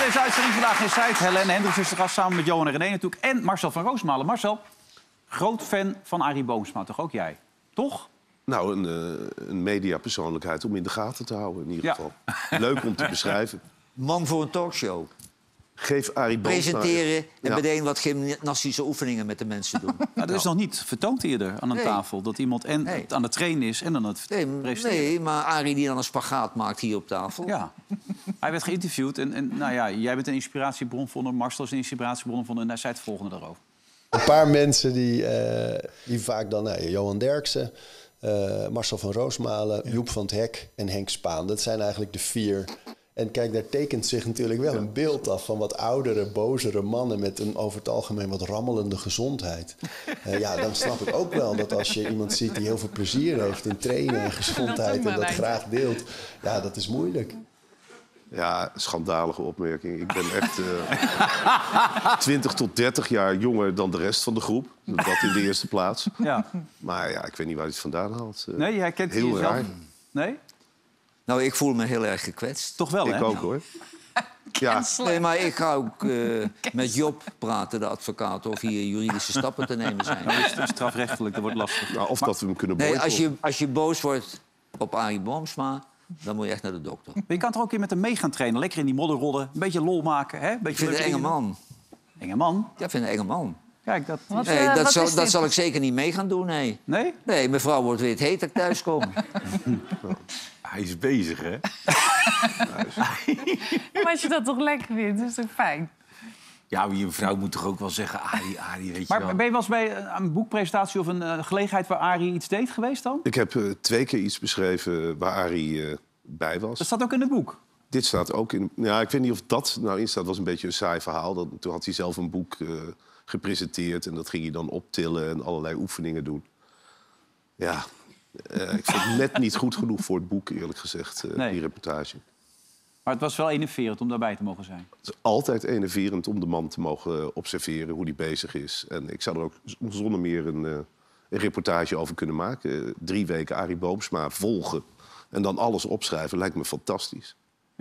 deze uitzending vandaag in Zuid. Helene Hendricks is de gast samen met Johan en René natuurlijk. En Marcel van Roosmalen. Marcel, groot fan van Arie Boomsma, toch ook jij? Toch? Nou, een mediapersoonlijkheid om in de gaten te houden in ieder geval. Leuk om te beschrijven. Man voor een talkshow. Geef Arie Boomsma... Presenteren en meteen wat gymnastische oefeningen met de mensen doen. Nou, dat is nog niet vertoond eerder aan een tafel. Dat iemand aan het trainen is en dan het presenteren. Nee, maar Arie die dan een spagaat maakt hier op tafel. Ja. Hij werd geïnterviewd en nou ja, jij bent een inspiratiebron van hem. Marcel is een inspiratiebron van hem. En hij zei het volgende daarover. Een paar mensen die vaak dan... Johan Derksen, Marcel van Roosmalen, Joep van het Hek en Henk Spaan. Dat zijn eigenlijk de 4... En kijk, daar tekent zich natuurlijk wel een beeld af van wat oudere, bozere mannen met een over het algemeen wat rammelende gezondheid. Dan snap ik ook wel dat als je iemand ziet die heel veel plezier heeft in trainen en gezondheid en dat graag deelt, ja, dat is moeilijk. Ja, schandalige opmerking. Ik ben echt 20 tot 30 jaar jonger dan de rest van de groep. Dat in de eerste plaats. Ja. Maar ja, ik weet niet waar hij het vandaan haalt. Nee, jij kent heel jezelf? raar. Nee? Nou, ik voel me heel erg gekwetst. Toch wel, hè? Ik ook, hoor. Ja. Nee, maar ik ga ook met Job praten, de advocaat, of hier juridische stappen te nemen zijn. Dat is strafrechtelijk, dat wordt lastig. Nou, of dat we hem kunnen boycotten. Nee, als je boos wordt op Arie Boomsma, dan moet je echt naar de dokter. Maar je kan toch ook een keer met hem mee gaan trainen? Lekker in die modder rollen, een beetje lol maken. Hè? Ik vind een enge man. Enge man? Ja, ik vind een enge man. Kijk, dat zal ik zeker niet mee gaan doen, nee. Nee? Nee, mevrouw wordt weer het heet dat ik thuis kom. Hij is bezig, hè? Maar als je dat toch lekker vindt, is toch fijn? Ja, maar je vrouw moet toch ook wel zeggen, Arie, weet je wel. Maar ben je wel eens bij een boekpresentatie of een gelegenheid waar Arie iets deed geweest dan? Ik heb 2 keer iets beschreven waar Arie bij was. Dat staat ook in het boek? Dit staat ook in... Ja, ik weet niet of dat nou in staat. Het was een beetje een saai verhaal. Toen had hij zelf een boek gepresenteerd en dat ging hij dan optillen en allerlei oefeningen doen. Ja, ik vond het net niet goed genoeg voor het boek, eerlijk gezegd, die reportage. Maar het was wel enerverend om daarbij te mogen zijn. Het is altijd enerverend om de man te mogen observeren hoe hij bezig is. En ik zou er ook zonder meer een reportage over kunnen maken. 3 weken Arie Boomsma volgen en dan alles opschrijven lijkt me fantastisch.